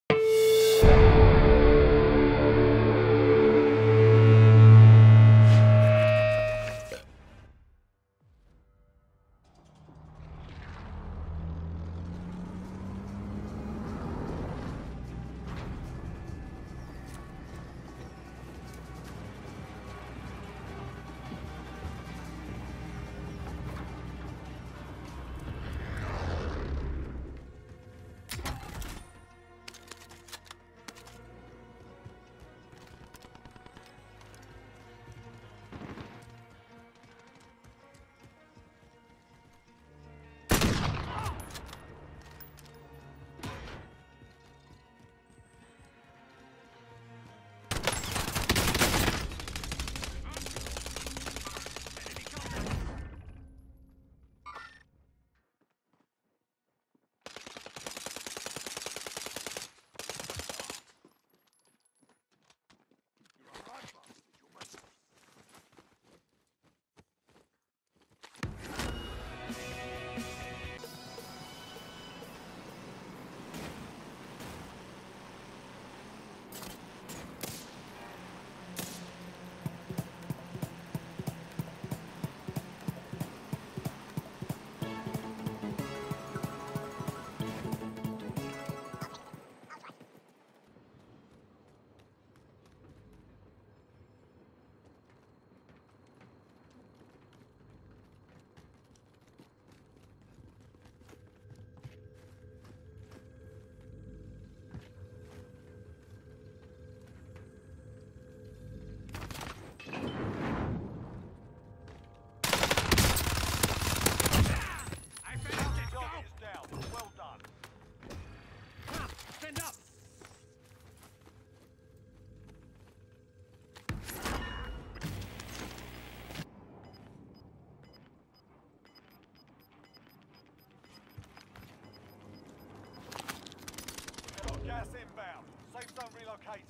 Gas inbound. Safe zone relocated.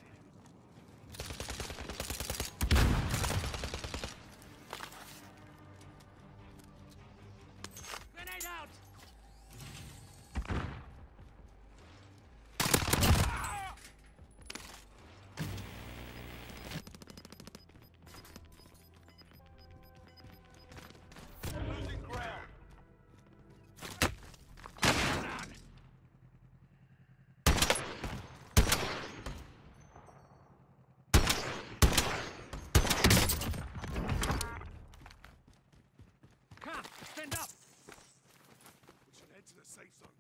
Grenade out! Losing ground. Stand up! We should head to the safe zone.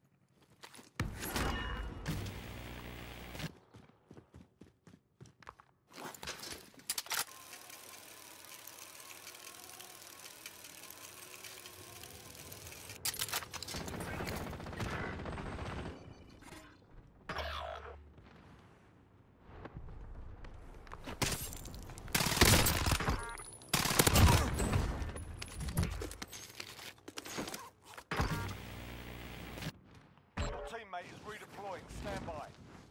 Teammate is redeploying. Stand by.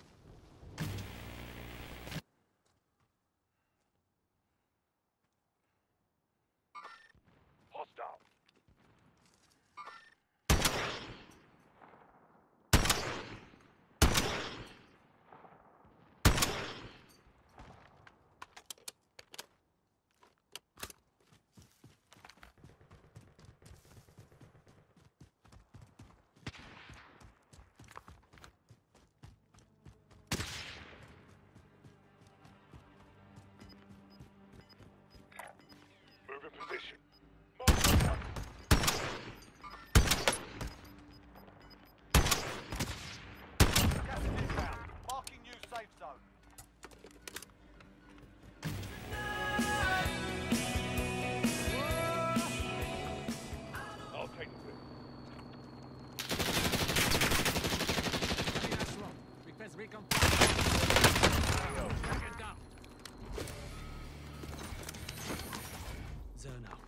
Hostile. Move in position. Gas is inbound. Marking new safe zone. I'll take this. Request recon. Get down. Zone out.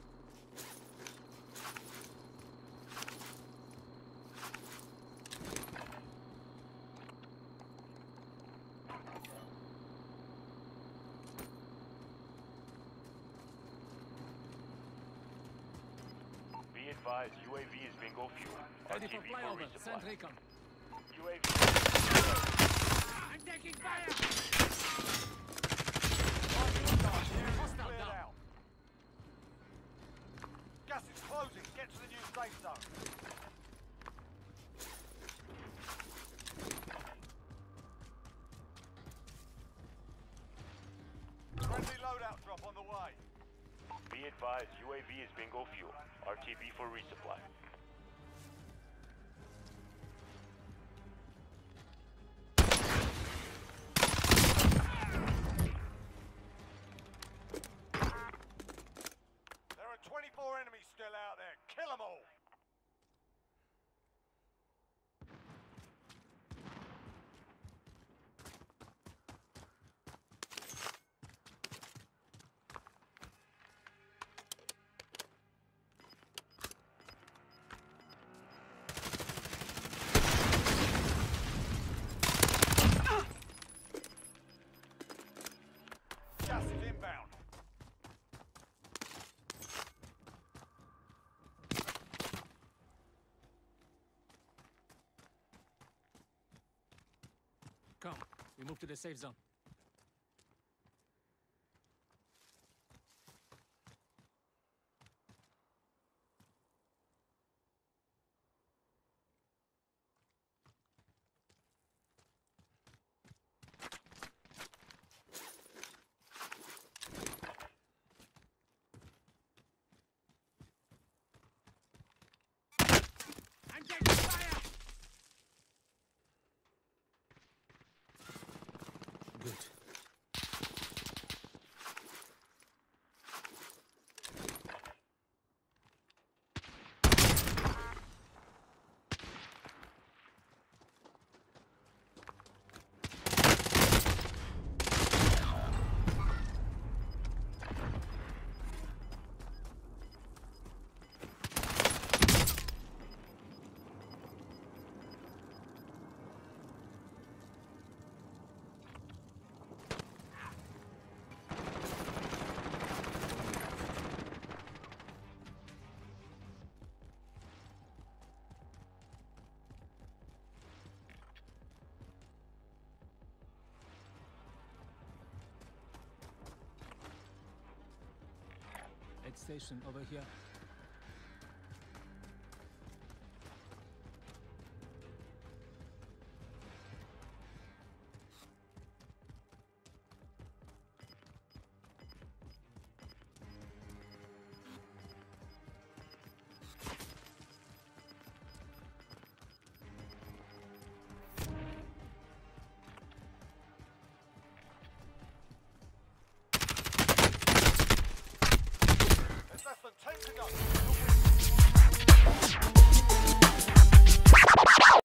Be advised, UAV is bingo fuel. Ready for RTV flyover. resupply. Send recon. UAV. Be advised, UAV is bingo fuel. RTB for resupply. There are 24 enemies still out there. Kill them all. Gas is inbound. Come, we move to the safe zone. I'm getting fire! Good. Aid station over here.